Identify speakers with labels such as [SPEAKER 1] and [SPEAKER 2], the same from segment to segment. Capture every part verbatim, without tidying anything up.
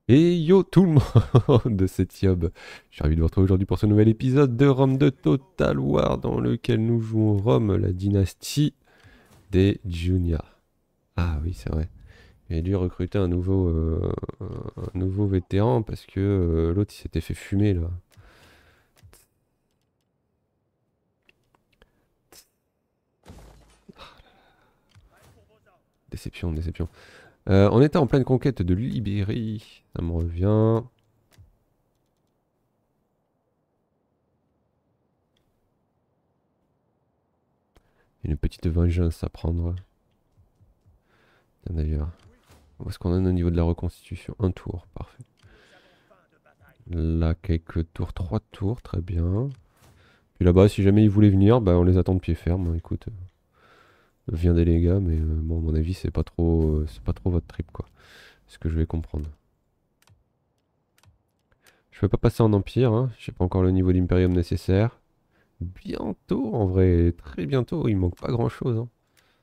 [SPEAKER 1] Et yo tout le monde, c'est Yob. Je suis ravi de vous retrouver aujourd'hui pour ce nouvel épisode de Rome de Total War dans lequel nous jouons Rome, la dynastie des Junia. Ah oui, c'est vrai. J'ai dû recruter un nouveau, euh, un nouveau vétéran parce que euh, l'autre il s'était fait fumer là. Déception, déception. Euh, on était en pleine conquête de l'Ibérie, ça me revient. Une petite vengeance à prendre. Tiens, d'ailleurs, où est-ce qu'on en est au niveau de la reconstitution? Un tour, parfait. Là, quelques tours, trois tours, très bien. Puis là-bas, si jamais ils voulaient venir, bah on les attend de pied ferme, hein. Écoute, euh, viens des les gars, mais euh, bon, à mon avis, c'est pas trop, euh, c'est pas trop votre trip, quoi. Ce que je vais comprendre. Je peux pas passer en empire, hein. J'ai pas encore le niveau d'impérium nécessaire. Bientôt, en vrai, très bientôt, il manque pas grand-chose, hein.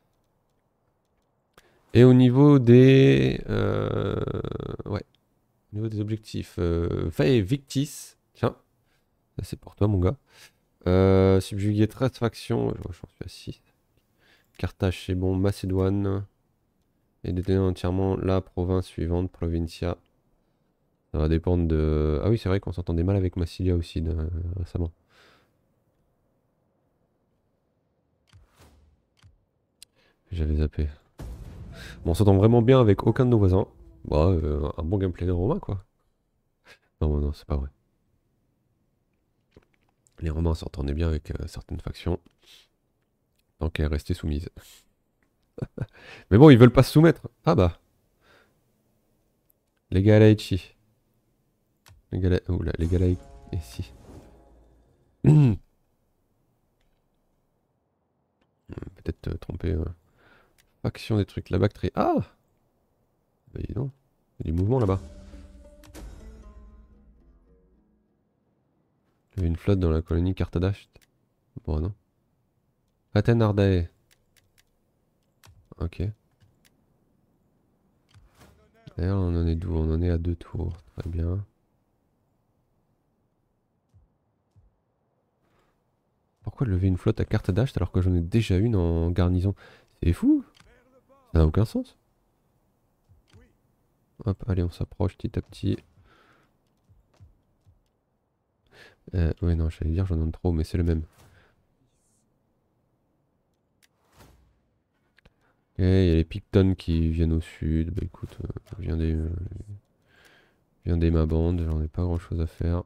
[SPEAKER 1] Et au niveau des, euh, ouais, au niveau des objectifs, euh, Fae Victis, tiens, ça c'est pour toi, mon gars. Euh, subjuguer treize factions, j'en suis à six. Carthage, c'est bon. Macédoine. Et détenir entièrement la province suivante, Provincia. Ça va dépendre de... Ah oui, c'est vrai qu'on s'entendait mal avec Massilia aussi de- récemment. J'avais zappé. Bon, on s'entend vraiment bien avec aucun de nos voisins. Bah, euh, un bon gameplay romain, quoi. Non, non, c'est pas vrai. Les Romains s'entendaient bien avec euh, certaines factions, tant qu'elles restaient soumises. Mais bon, ils veulent pas se soumettre. Ah bah, les Galaici. Les Gala... Oula, les Galaici. Peut-être euh, tromper. euh, Faction des trucs, la Bactrie. Ah bah dis donc, il y a du mouvement là-bas. Il y avait une flotte dans la colonie Carthadash. Bon, non. Athènes Ardae. Ok. D'ailleurs, on en est d'où? On en est à deux tours. Très bien. Pourquoi lever une flotte à Carthadash alors que j'en ai déjà une en garnison? C'est fou. Ça n'a aucun sens. Hop, allez, on s'approche petit à petit. Euh, ouais, non, j'allais dire j'en ai trop, mais c'est le même. Et il y a les Pictons qui viennent au sud. Bah écoute, euh, viens des, euh, viens des ma bande, j'en ai pas grand chose à faire.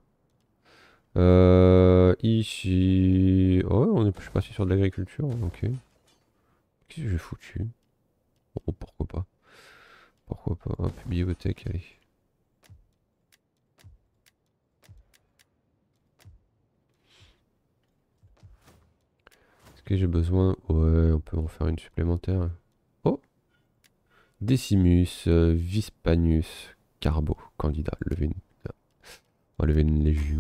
[SPEAKER 1] Euh, ici. Oh, on est, je suis passé sur de l'agriculture, ok. Qu'est-ce que j'ai foutu? Bon, pourquoi pas. Pourquoi pas. Hop, bibliothèque, allez. Est-ce que j'ai besoin? Ouais, on peut en faire une supplémentaire. Oh! Decimus, euh, Vispanius, Carbo, candidat, lever une... On va lever une légion.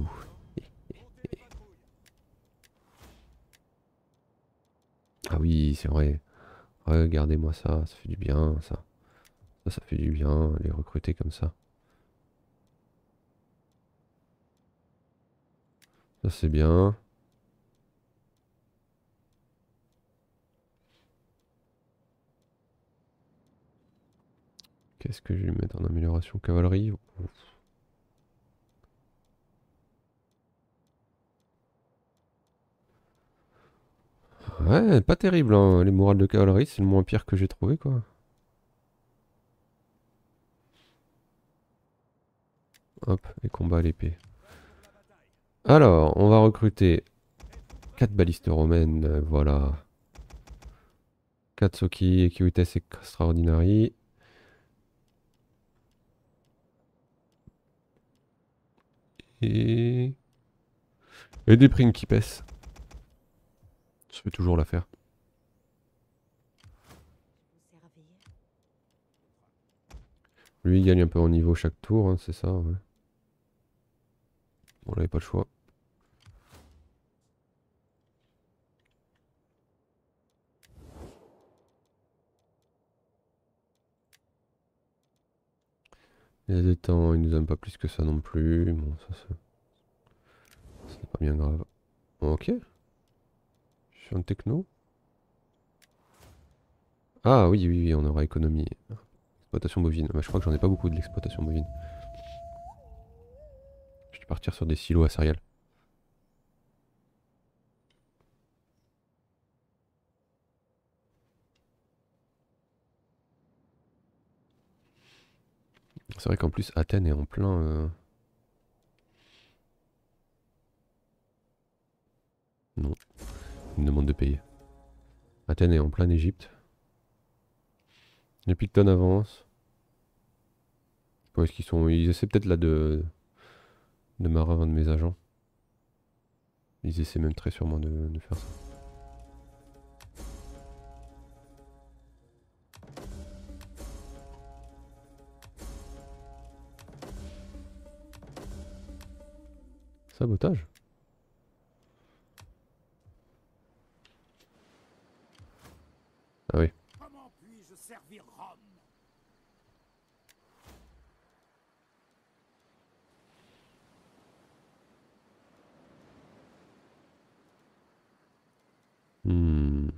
[SPEAKER 1] Ah oui, c'est vrai. Regardez-moi ça, ça fait du bien, ça. Ça, ça fait du bien, les recruter comme ça. Ça, c'est bien. Qu'est-ce que je vais mettre en amélioration cavalerie? Ouais, pas terrible, hein. Les morales de cavalerie, c'est le moins pire que j'ai trouvé, quoi. Hop, et combat à l'épée. Alors, on va recruter quatre balistes romaines, euh, voilà. quatre Soki et Kiwites Extraordinary. Et... Et des Principes. Ça fait toujours l'affaire. Lui, il gagne un peu en niveau chaque tour, hein, c'est ça, ouais. On n'avait pas le choix. Les des temps, ils nous aiment pas plus que ça non plus. Bon, ça c'est c'est pas bien grave. Ok. Je suis en techno. Ah oui, oui, oui, on aura économie. Exploitation bovine. Bah, je crois que j'en ai pas beaucoup de l'exploitation bovine. Je vais partir sur des silos à céréales. C'est vrai qu'en plus Athènes est en plein... euh, Non, il me demande de payer. Athènes est en plein Égypte. Les Pictones avancent. Où est-ce qu'ils sont? Ils essaient peut-être là de... de marrer un de mes agents. Ils essaient même très sûrement de, de faire ça. Sabotage? Ah oui.
[SPEAKER 2] Comment puis-je servir Rome?
[SPEAKER 1] Hmm.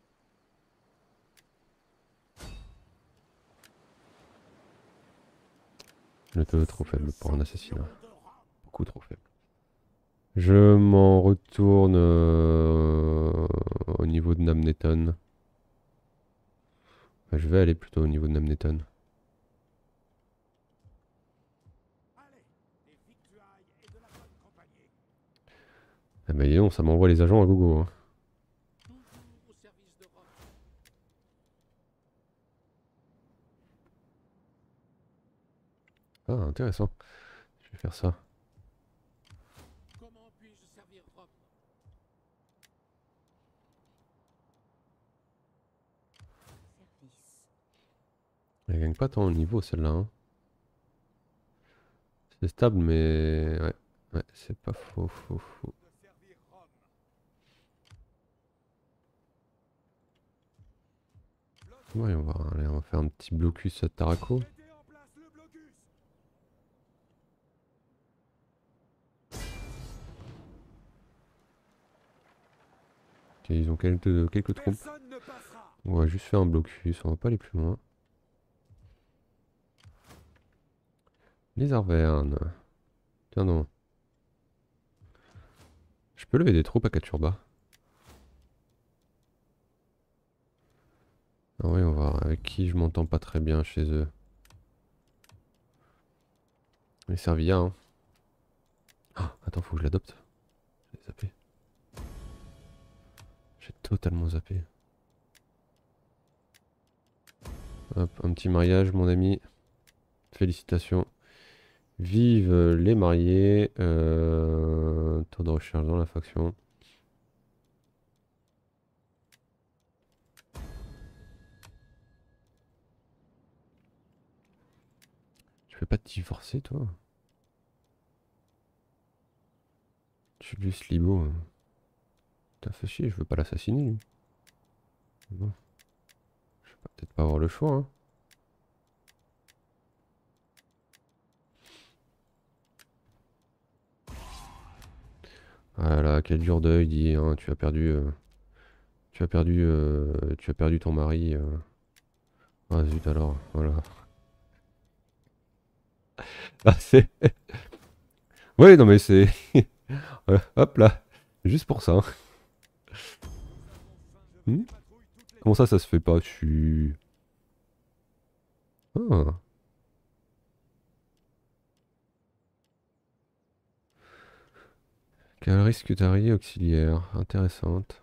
[SPEAKER 1] Le taux est trop faible pour un assassinat. Beaucoup trop faible. Je m'en retourne euh, au niveau de Namneton. Enfin, je vais aller plutôt au niveau de Namneton. Ah bah dis donc, ça m'envoie les agents à gogo. Hein. Ah, intéressant. Je vais faire ça.
[SPEAKER 2] Comment puis-je servir Rome?
[SPEAKER 1] Elle gagne pas tant au niveau celle-là. Hein. C'est stable mais... Ouais, ouais c'est pas faux, faux, faux. Ouais, on va, allez, on va faire un petit blocus à Tarako. Ok, ils ont quelques, quelques troupes. On va juste faire un blocus, on va pas aller plus loin. Les Arvernes. Tiens non. Je peux lever des troupes à Katurba. Ah oui, on va voir avec qui je m'entends pas très bien chez eux. Les Servia, hein. Ah, attends, faut que je l'adopte. J'ai zappé. J'ai totalement zappé. Hop, un petit mariage, mon ami. Félicitations. Vive les mariés. Euh, taux de recherche dans la faction. Tu peux pas te divorcer, toi? Julius Libo. euh. T'as fait chier, je veux pas l'assassiner, lui. Bon. Je vais peut-être pas avoir le choix, hein. Voilà, quel dur deuil, dit, hein, tu as perdu... euh, tu as perdu... euh, tu as perdu ton mari. euh. Ah zut alors, voilà. Ah c'est... Ouais, non mais c'est... Ouais, hop là, juste pour ça. Hein. Hmm, comment ça, ça se fait pas? Je suis... Ah. Cavalerie scutarie auxiliaire, intéressante.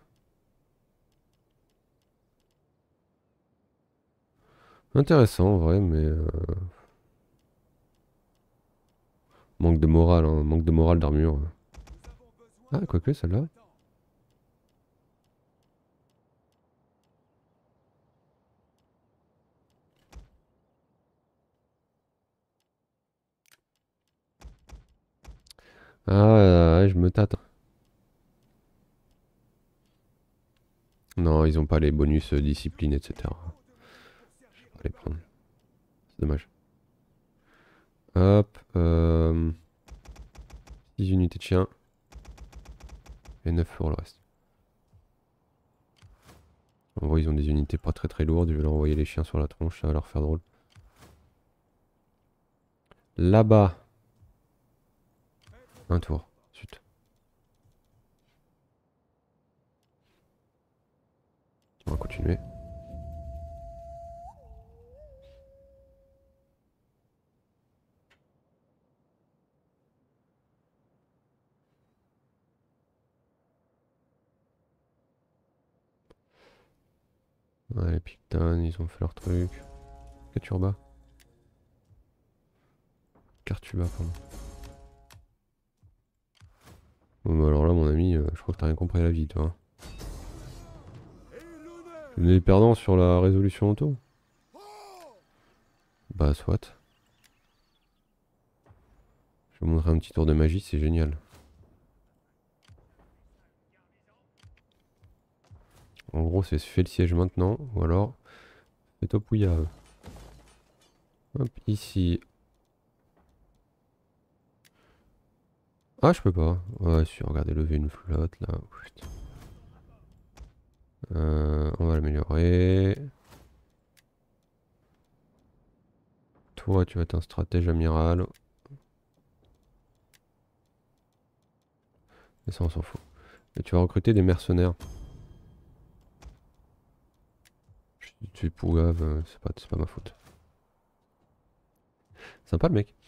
[SPEAKER 1] Intéressant en vrai, mais... euh, manque de morale, hein, manque de morale d'armure. Ah, quoique celle-là. Ah, ouais, je me tâte. Non, ils ont pas les bonus euh, discipline, et cetera. Je vais pas les prendre. C'est dommage. Hop. Euh... six unités de chiens. Et neuf pour le reste. En gros, ils ont des unités pas très très lourdes. Je vais leur envoyer les chiens sur la tronche, ça va leur faire drôle. Là-bas. Un tour. Zut. On va continuer. Ouais, les Pictones, ils ont fait leur truc. Caturba. Cartuba, pardon. Bon, bah alors là, mon ami, euh, je crois que t'as rien compris à la vie, toi. On est perdant sur la résolution auto. Bah, soit. Je vais vous montrer un petit tour de magie, c'est génial. En gros, c'est fais le siège maintenant, ou alors fais-toi pouillave. Hop, ici. Ah, je peux pas. Ouais, si, regardez, lever une flotte là. Euh, on va l'améliorer. Toi, tu vas être un stratège amiral. Mais ça, on s'en fout. Et tu vas recruter des mercenaires. Tu es pouillave, euh, c'est pas, c'est pas ma faute. Sympa le mec.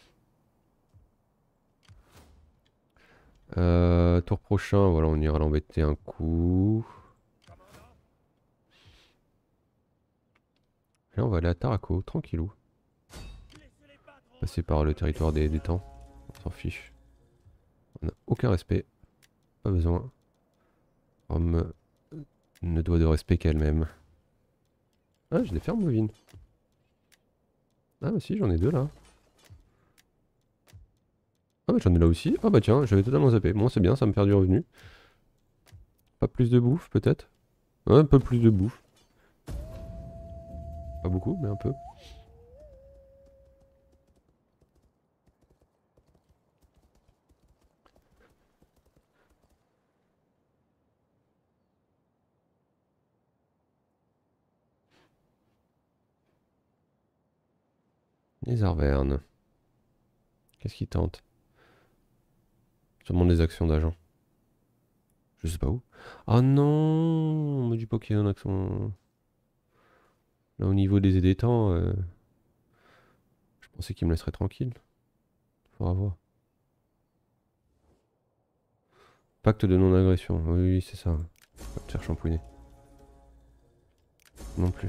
[SPEAKER 1] Euh, tour prochain, voilà, on ira l'embêter un coup. Et là, on va aller à Tarako, tranquillou. Passer par le territoire des, des temps. On s'en fiche. On n'a aucun respect. Pas besoin. Rome ne doit de respect qu'elle-même. Ah, j'ai des fermes bovines. Ah, bah si, j'en ai deux là. Ah, bah j'en ai là aussi. Ah, bah tiens, j'avais totalement zappé. Bon, c'est bien, ça me fait du revenu. Pas plus de bouffe, peut-être. Un peu plus de bouffe. Pas beaucoup, mais un peu. Les Arvernes. Qu'est-ce qui tente? Sûrement des actions d'agent. Je sais pas où. Ah non, on me dit pas qu'il y a un accent. Là, au niveau des édétants, euh, je pensais qu'il me laisserait tranquille. Faudra voir. Pacte de non-agression. Oui, oui, c'est ça. Pas te faire champouiner. Non plus.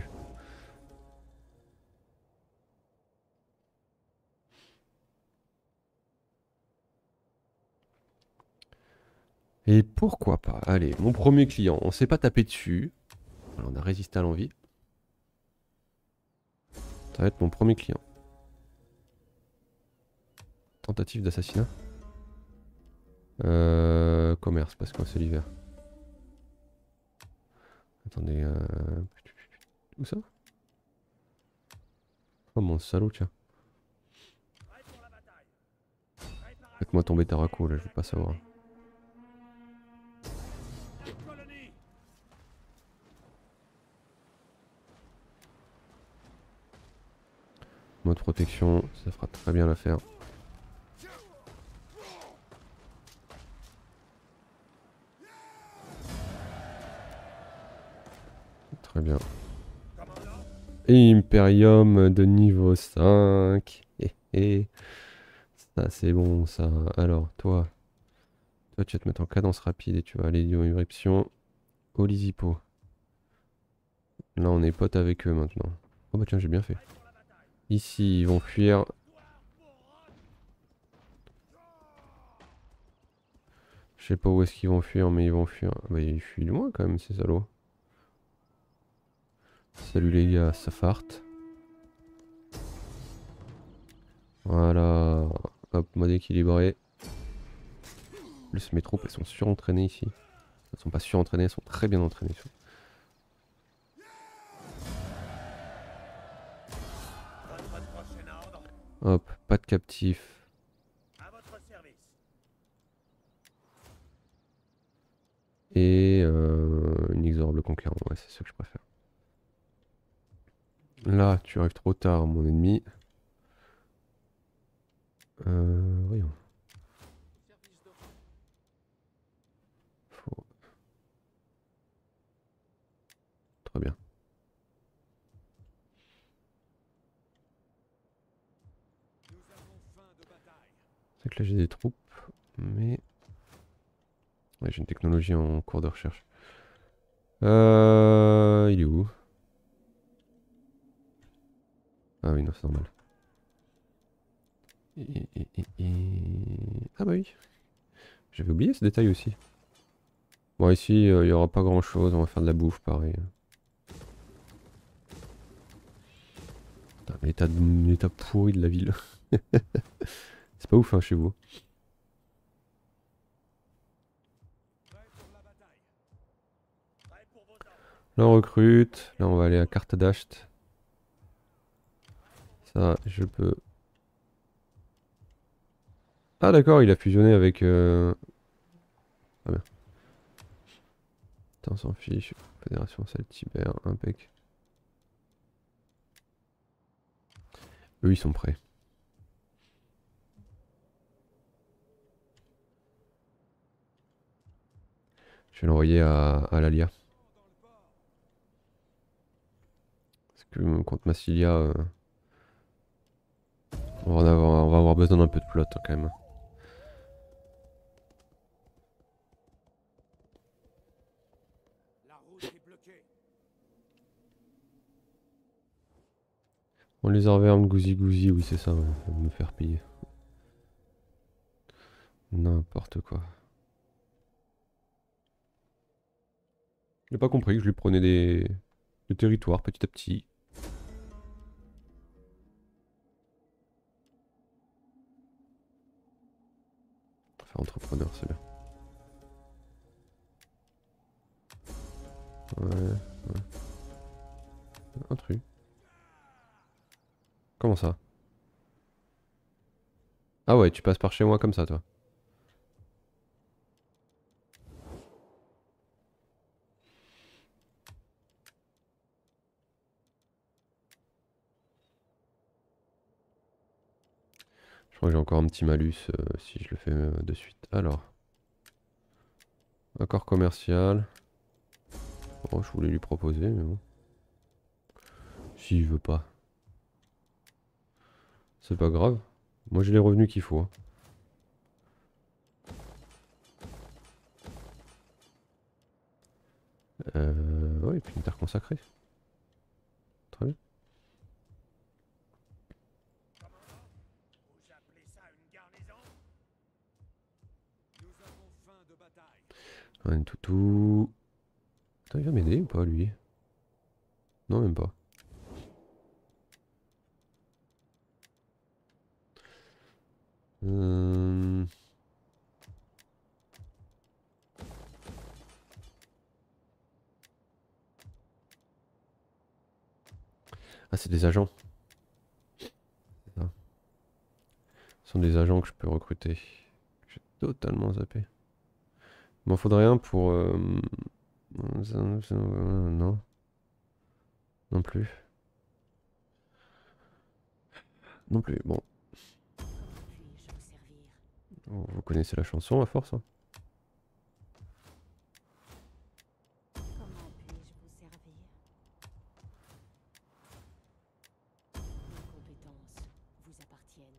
[SPEAKER 1] Et pourquoi pas? Allez, mon premier client. On s'est pas tapé dessus. Alors, on a résisté à l'envie. Ça va être mon premier client. Tentative d'assassinat. Euh, commerce, parce que c'est l'hiver. Attendez, euh... où ça? Oh mon salaud, tiens. Faites-moi tomber Tarako, là, je veux pas savoir. Mode protection, ça fera très bien l'affaire. Très bien. Imperium de niveau cinq. Hé hé. Ça c'est bon ça. Alors toi. Toi tu vas te mettre en cadence rapide et tu vas aller en éruption au Lisipo. Là on est potes avec eux maintenant. Oh bah tiens j'ai bien fait. Ici ils vont fuir. Je sais pas où est-ce qu'ils vont fuir mais ils vont fuir. Bah ils fuient loin quand même ces salauds. Salut les gars, ça farte. Voilà. Hop, mode équilibré. Plus mes troupes elles sont surentraînées ici. Elles sont pas surentraînées, elles sont très bien entraînées. Hop, pas de captif.
[SPEAKER 2] À votre service.
[SPEAKER 1] Et euh, inexorable conquérant, ouais, c'est ce que je préfère. Là, tu arrives trop tard, mon ennemi. Euh, voyons.
[SPEAKER 2] Service de Rome.
[SPEAKER 1] Faut... Très bien.
[SPEAKER 2] Nous avons faim de bataille.
[SPEAKER 1] C'est que là j'ai des troupes, mais... Ouais, j'ai une technologie en cours de recherche. Euh... Il est où? Ah oui, non, c'est normal. Et, et- et- et- Ah bah oui. J'avais oublié ce détail aussi. Bon, ici, euh, il y aura pas grand chose. On va faire de la bouffe, pareil. Putain, l'état de- l'état pourri de la ville. C'est pas ouf, hein, chez vous.
[SPEAKER 2] Prêt pour la bataille. Prêt pour vos ordres.
[SPEAKER 1] Là, on recrute. Là, on va aller à Cartadacht. Ça, je peux... Ah d'accord, il a fusionné avec... Euh... Ah bien. Putain, on s'en fiche. Fédération Celtibère, impec. Eux, ils sont prêts. Je vais l'envoyer à, à l'Alia. Parce que contre Massilia, euh, on, va en avoir, on va avoir besoin d'un peu de flotte hein, quand même.
[SPEAKER 2] La route est bloquée.
[SPEAKER 1] On les arverme, gousi gousi, oui c'est ça, ouais, ça va me faire payer. N'importe quoi. Il a pas compris que je lui prenais des, des territoires petit à petit. Enfin, entrepreneur, c'est bien. Ouais, ouais. Un truc. Comment ça? Ah ouais, tu passes par chez moi comme ça, toi. Je crois que j'ai encore un petit malus euh, si je le fais euh, de suite. Alors. Accord commercial. Oh, je voulais lui proposer, mais bon. S'il veut pas. C'est pas grave. Moi j'ai les revenus qu'il faut. Hein. Euh, ouais, et puis une terre consacrée. Très bien.
[SPEAKER 2] Vous appelez ça une garnison? Nous avons faim de bataille.
[SPEAKER 1] Un toutou. Attends, il va m'aider ou pas lui? Non, même pas. Euh... Ah, c'est des agents. C'est ça. Ce sont des agents que je peux recruter. J'ai totalement zappé. Il m'en faudrait un pour... euh, Non. Non plus. Non plus. Bon.
[SPEAKER 3] Puis-je vous servir?
[SPEAKER 1] Vous vous connaissez la chanson à force. Hein.
[SPEAKER 3] Comment puis-je vous servir? Mes compétences vous appartiennent.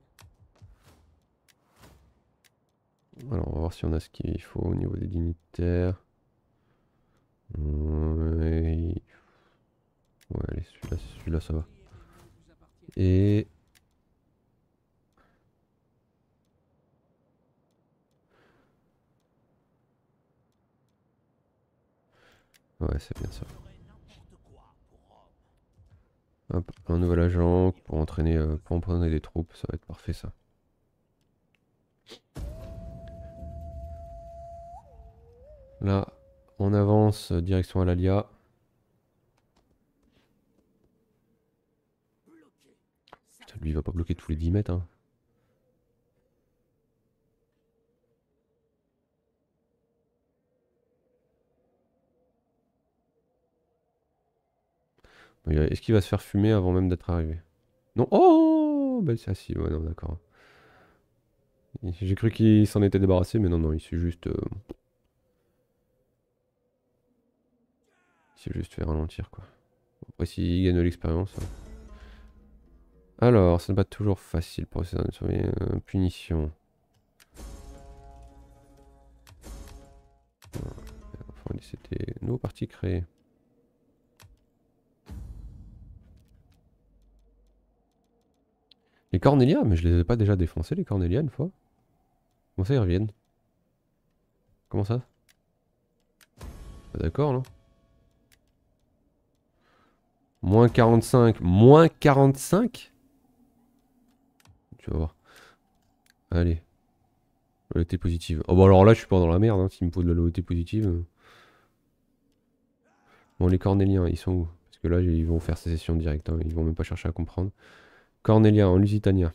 [SPEAKER 1] Alors, on va voir si on a ce qu'il faut au niveau des dignitaires. Ouais, ouais allez, celui-là, celui-là, ça va. Et... Ouais, c'est bien ça. Hop, un nouvel agent pour entraîner, euh, pour entraîner des troupes, ça va être parfait ça. Là, on avance euh, direction à l'Alia. Putain, lui il va pas bloquer tous les dix mètres. Hein. Est-ce qu'il va se faire fumer avant même d'être arrivé? Non. Oh bah c'est assis, ouais non d'accord. J'ai cru qu'il s'en était débarrassé, mais non, non, il s'est juste... euh, il s'est juste fait ralentir quoi. Après s'il gagne de l'expérience... hein. Alors, ça n'est pas toujours facile pour essayer de surveiller euh, punition. Enfin, c'était nouveau parti créé. Les Cornelia, mais je les ai pas déjà défoncés les Cornelia une fois? Comment ça ils reviennent? Comment ça? Pas d'accord là? Moins quarante-cinq. Moins quarante-cinq? Tu vas voir. Allez. Loyauté positive. Oh bah alors là je suis pas dans la merde hein, s'il me faut de la loyauté positive. euh. Bon les Cornéliens ils sont où? Parce que là ils vont faire sécession directe, hein, ils vont même pas chercher à comprendre. Cornelia en Lusitania.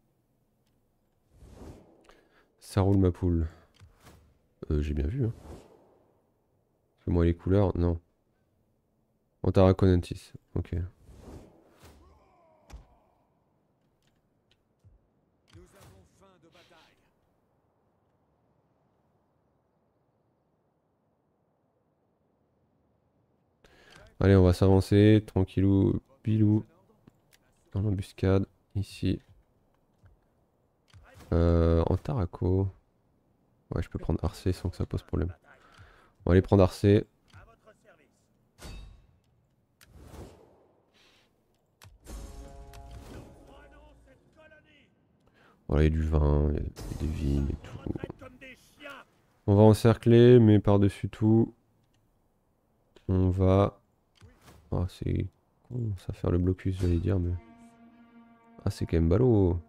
[SPEAKER 1] Ça roule ma poule. Euh, j'ai bien vu hein. Parce que moi les couleurs, non. Antaraconentis, ok.
[SPEAKER 2] Nous avons faim de bataille.
[SPEAKER 1] Allez on va s'avancer, tranquillou, pilou. Dans l'embuscade, ici. Euh, en Taraco. Ouais, je peux prendre Arcé sans que ça pose problème. On va aller prendre Arcé.
[SPEAKER 2] À votre service. Nous prenons cette colonie.
[SPEAKER 1] Voilà, il y a du vin, il y a des vignes et
[SPEAKER 2] On
[SPEAKER 1] tout.
[SPEAKER 2] retraite comme des chiens.
[SPEAKER 1] On va encercler, mais par-dessus tout, on va... Ah, c'est con, ça faire le blocus, j'allais dire, mais... Ah, c'est quand même ballot.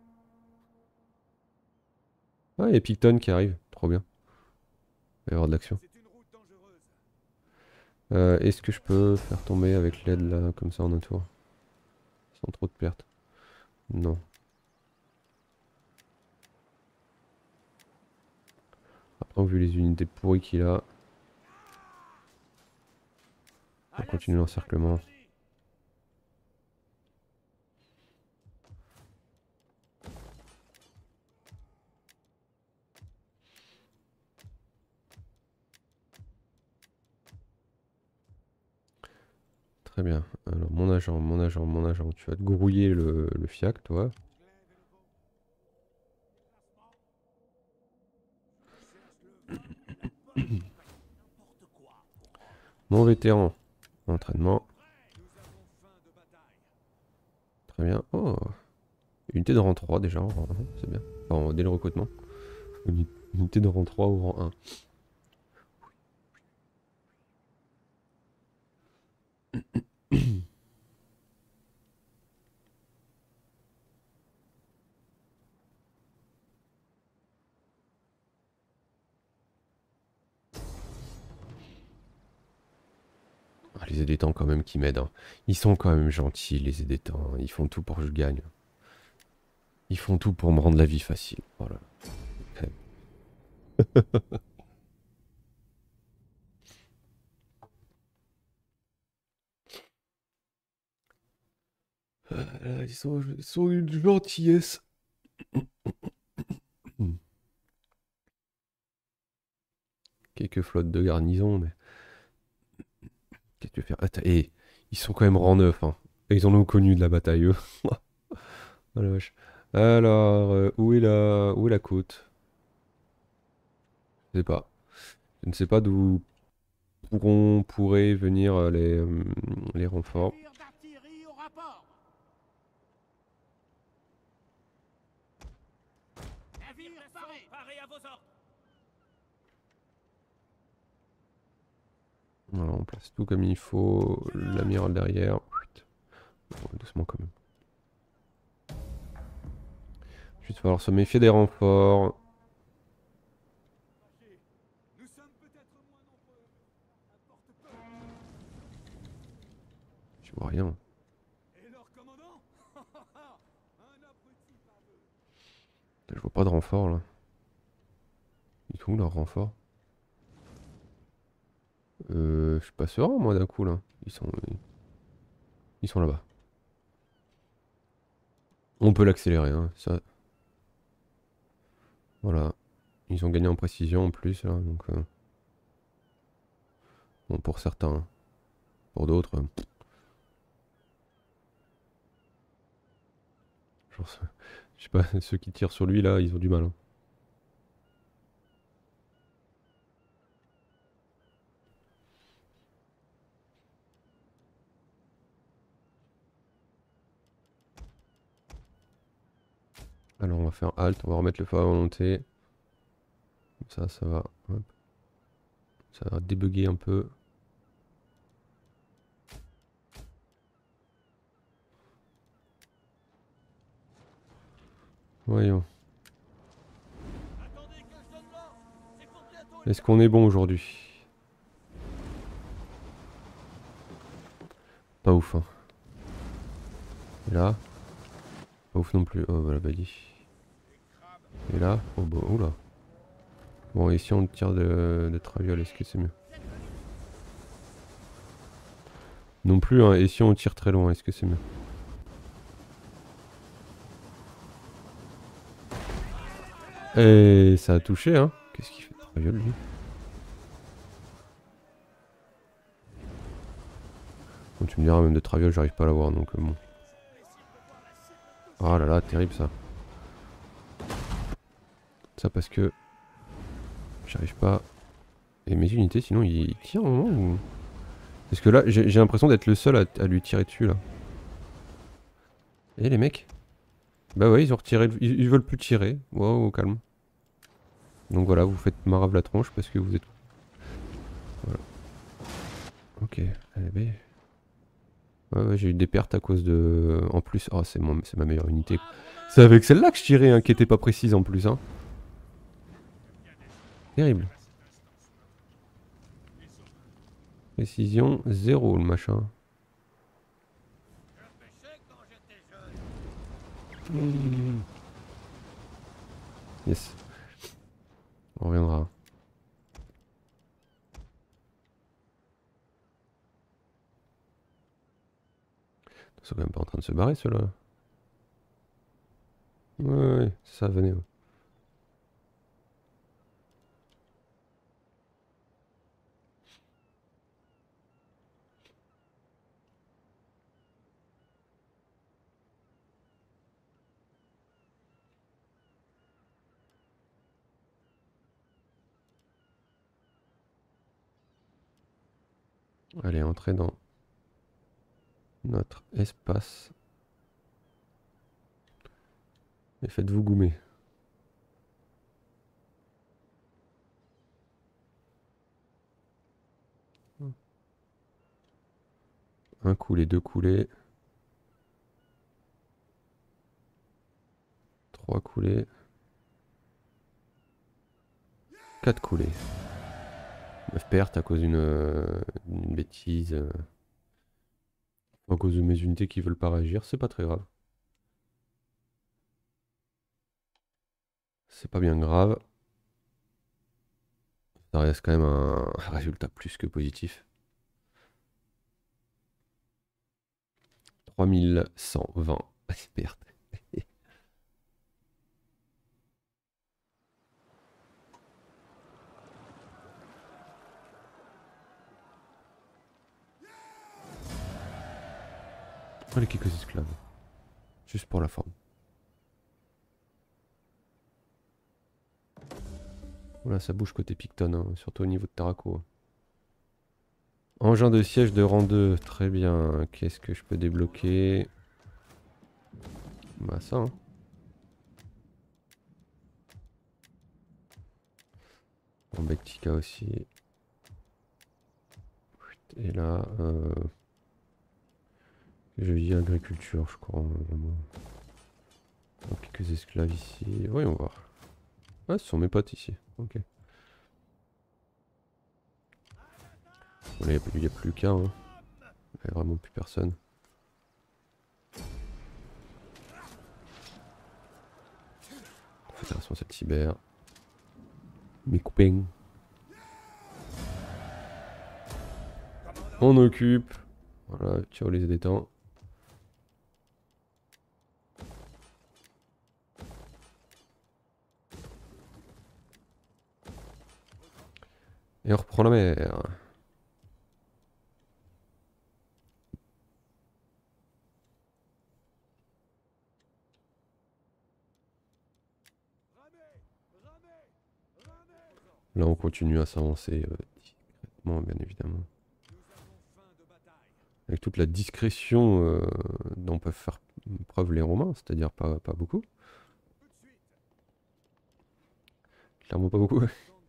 [SPEAKER 1] Ah, il y a Picton qui arrive, trop bien. Il va y avoir de l'action.
[SPEAKER 2] C'est une route dangereuse.
[SPEAKER 1] Euh, Est-ce que je peux faire tomber avec l'aide là, comme ça en un tour? Sans trop de pertes. Non. Après, vu les unités pourries qu'il a, on va continuer l'encerclement. Très bien. Alors, mon agent, mon agent, mon agent, tu vas te grouiller le, le fiac, toi. Mon vétéran, entraînement.
[SPEAKER 2] Nous avons faim de bataille.
[SPEAKER 1] Très bien. Oh, unité de rang trois déjà, en rang un, c'est bien. Enfin, dès le recrutement. Uni- Unité de rang trois ou rang un. Ah, les édétants quand même qui m'aident, hein. Ils sont quand même gentils, les édétants. Ils font tout pour que je gagne. Ils font tout pour me rendre la vie facile. Voilà. Euh, ils sont, ils sont une gentillesse. Hmm. Quelques flottes de garnison, mais... Qu'est-ce que tu veux faire? Attends, et ils sont quand même rang neuf, hein. Et ils en ont connu de la bataille, eux. Oh la vache. Alors, euh, où est la... où est la côte? Je sais pas. Je ne sais pas d'où pourront pourraient venir euh, les, euh, les renforts.
[SPEAKER 2] Navire d'artillerie au rapport. Navire paré. Paré à vos ordres.
[SPEAKER 1] Voilà, on place tout comme il faut. L'amiral derrière. Chut. Bon, doucement quand même. Juste falloir se méfier des renforts.
[SPEAKER 2] Nous sommes peut-être moins nombreux. Importe peu.
[SPEAKER 1] Je vois rien.
[SPEAKER 2] Et leur commandant? Un abruti baveux.
[SPEAKER 1] Je vois pas de renfort là. Ils sont où leurs renforts? Euh, je suis pas serein moi d'un coup là. Ils sont. Ils sont là-bas. On peut l'accélérer, hein, ça. Voilà. Ils ont gagné en précision en plus, là, donc... Euh... Bon, pour certains. Hein. Pour d'autres... Euh... Genre, je sais pas, ceux qui tirent sur lui, là, ils ont du mal. Hein. Alors, on va faire Alt, on va remettre le feu à volonté. Ça, ça va... Hop. Ça va débugger un peu. Voyons. Est-ce qu'on est bon aujourd'hui? Pas ouf. Hein. Et là? Pas ouf non plus. Oh, voilà, bah dit. Et là? Oh, bah, oula. Bon, et si on tire de, de traviole, est-ce que c'est mieux? Non plus, hein. Et si on tire très loin, est-ce que c'est mieux? Et ça a touché, hein. Qu'est-ce qu'il fait de traviole, lui? Bon, tu me diras, même de traviole, j'arrive pas à l'avoir, donc euh, bon. Ah là là, terrible ça. Ça parce que... J'arrive pas... Et mes unités, sinon, ils tirent au moment ou... Parce que là, j'ai l'impression d'être le seul à, à lui tirer dessus, là. Et les mecs? Bah ouais, ils ont retiré... Le... Ils, ils veulent plus tirer. Wow, au calme. Donc voilà, vous faites marave la tronche parce que vous êtes... Voilà. Ok, allez, bah... Ouais, ouais, j'ai eu des pertes à cause de... En plus, oh, c'est mon... ma meilleure unité. C'est avec celle-là que je tirais, hein, qui était pas précise en plus, hein. Terrible. Précision zéro, le machin. Mmh. Yes. On reviendra. Ils sont quand même pas en train de se barrer, ceux-là. Ouais, ouais, ça, venez. Ouais. Allez, entrez dans notre espace. Et faites-vous goumer. Un coulé, deux coulées. Trois coulées. Quatre coulées. neuf pertes à cause d'une euh, bêtise. Euh, à cause de mes unités qui veulent pas réagir, c'est pas très grave. C'est pas bien grave. Ça reste quand même un résultat plus que positif. trois mille cent vingt pertes. Oh, les quelques esclaves. Juste pour la forme. Voilà, ça bouge côté Picton, hein, surtout au niveau de Taraco. Hein. Engin de siège de rang deux, très bien. Qu'est-ce que je peux débloquer? Bah ça, hein. Bon, Bectica aussi. Et là, euh... je vis agriculture, je crois. Vraiment. Quelques esclaves ici. Voyons voir. Ah, ce sont mes potes ici. Ok. Bon, là, il n'y a plus qu'un. Hein. Il n'y a vraiment plus personne. Fédération cette cyber. Mes copains. On occupe. Voilà, ciao les éditants. Et on reprend la mer. Là, on continue à s'avancer euh, discrètement, bien évidemment. Avec toute la discrétion euh, dont peuvent faire preuve les Romains, c'est-à-dire pas, pas beaucoup. Clairement pas beaucoup.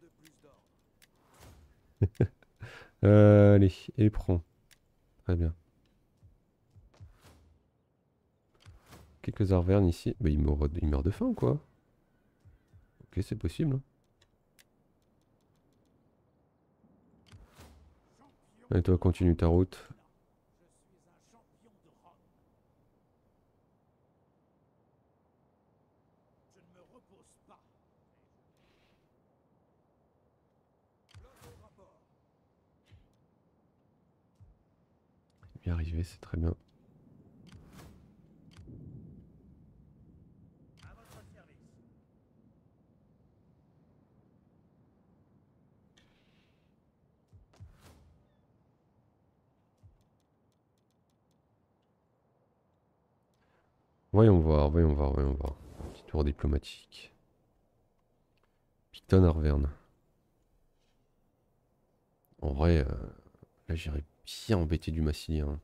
[SPEAKER 1] euh, allez, et prends. Très bien. Quelques arvernes ici. Bah, il meurt, il meurt de faim ou quoi? Ok, c'est possible. Et toi, continue ta route. Y arriver, c'est très bien. Voyons voir, voyons voir, voyons voir. Un petit tour diplomatique. Picton Arverne. En vrai, euh, là j'irais bien embêter du Massilien.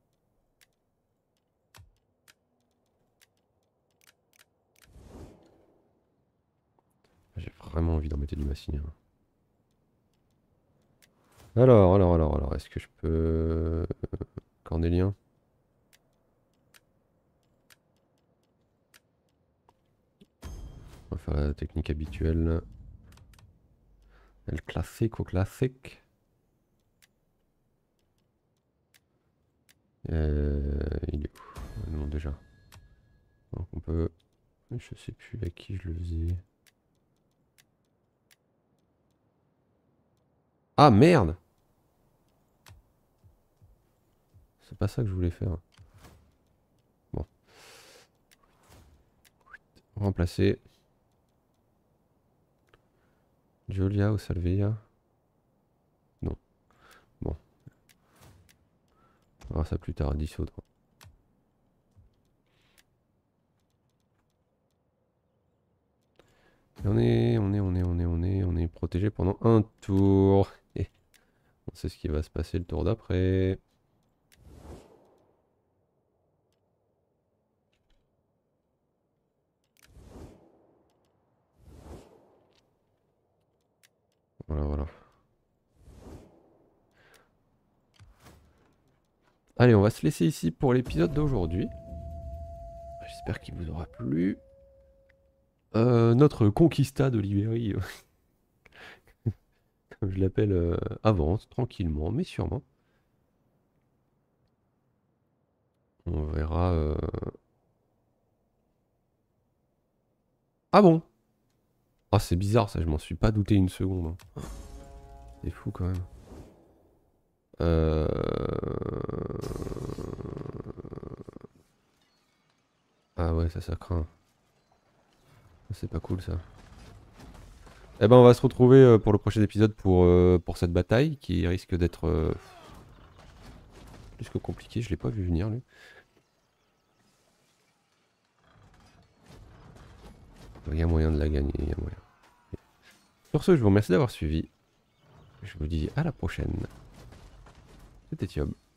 [SPEAKER 1] J'ai vraiment envie d'embêter du Massilien. Alors, alors, alors, alors, est-ce que je peux... Cornélien? On va faire la technique habituelle. Le classique au classique. Euh, il est où? Non, déjà. Donc on peut... Je sais plus à qui je le faisais. Ah merde! C'est pas ça que je voulais faire. Bon. Remplacer. Julia ou Salvia? Non. Bon. On verra ça plus tard, dissoudre. Et on est, on est, on est, on est, on est, on est protégé pendant un tour. Et on sait ce qui va se passer le tour d'après. Voilà, voilà. Allez, on va se laisser ici pour l'épisode d'aujourd'hui. J'espère qu'il vous aura plu. Euh, notre conquista de l'Ibérie, comme je l'appelle, euh, avance tranquillement, mais sûrement. On verra... Euh... Ah bon? Ah, c'est bizarre ça, je m'en suis pas douté une seconde. Hein. C'est fou quand même. Euh... Ah ouais, ça, ça craint. C'est pas cool ça. Eh ben on va se retrouver euh, pour le prochain épisode pour, euh, pour cette bataille qui risque d'être euh, plus que compliqué. Je l'ai pas vu venir lui. Il y a moyen de la gagner, il y a moyen. Sur ce, je vous remercie d'avoir suivi. Je vous dis à la prochaine. C'était Thiob.